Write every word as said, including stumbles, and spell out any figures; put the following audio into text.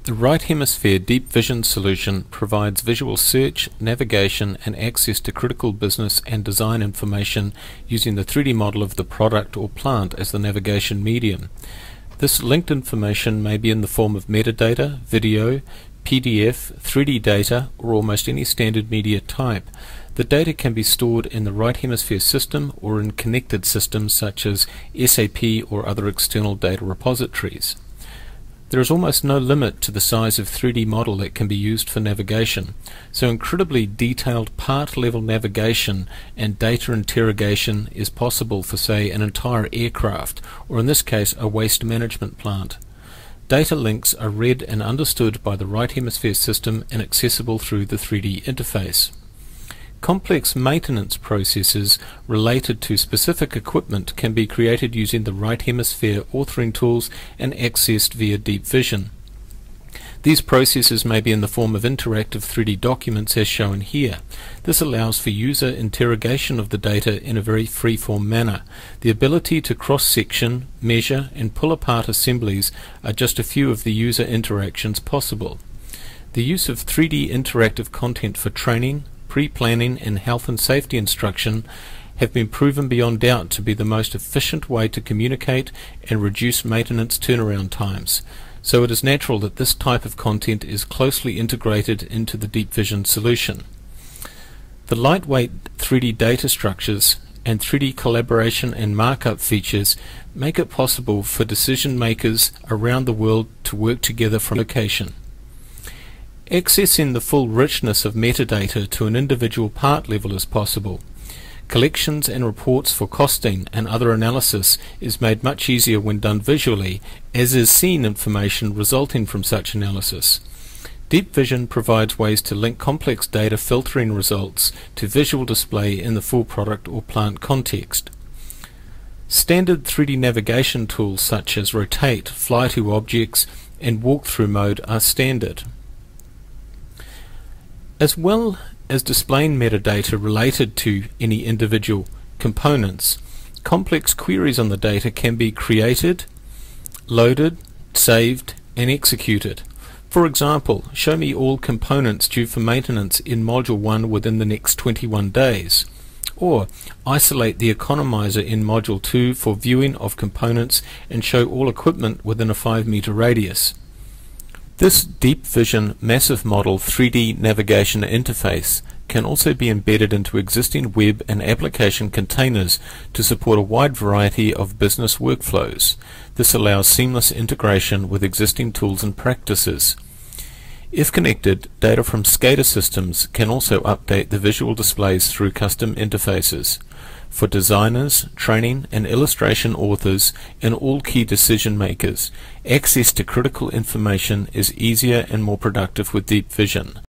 The Right Hemisphere Deep Vision solution provides visual search, navigation, and access to critical business and design information using the three D model of the product or plant as the navigation medium. This linked information may be in the form of metadata, video, P D F, three D data, or almost any standard media type. The data can be stored in the Right Hemisphere system or in connected systems such as S A P or other external data repositories. There is almost no limit to the size of three D model that can be used for navigation, so incredibly detailed part-level navigation and data interrogation is possible for, say, an entire aircraft, or in this case a waste management plant. Data links are read and understood by the Right Hemisphere system and accessible through the three D interface. Complex maintenance processes related to specific equipment can be created using the Right Hemisphere authoring tools and accessed via Deep Vision. These processes may be in the form of interactive three D documents as shown here. This allows for user interrogation of the data in a very free-form manner. The ability to cross-section, measure, and pull apart assemblies are just a few of the user interactions possible. The use of three D interactive content for training, pre-planning, and health and safety instruction have been proven beyond doubt to be the most efficient way to communicate and reduce maintenance turnaround times. So it is natural that this type of content is closely integrated into the Deep Vision solution. The lightweight three D data structures and three D collaboration and markup features make it possible for decision makers around the world to work together from location. Accessing the full richness of metadata to an individual part level is possible. Collections and reports for costing and other analysis is made much easier when done visually, as is scene information resulting from such analysis. Deep Vision provides ways to link complex data filtering results to visual display in the full product or plant context. Standard three D navigation tools such as Rotate, Fly to Objects, and Walkthrough Mode are standard. As well as displaying metadata related to any individual components, complex queries on the data can be created, loaded, saved, and executed. For example, show me all components due for maintenance in Module one within the next twenty-one days. Or isolate the economizer in Module two for viewing of components and show all equipment within a five meter radius. This Deep Vision Massive Model three D navigation interface can also be embedded into existing web and application containers to support a wide variety of business workflows. This allows seamless integration with existing tools and practices. If connected, data from SCADA systems can also update the visual displays through custom interfaces. For designers, training and illustration authors, and all key decision makers, access to critical information is easier and more productive with Deep Vision.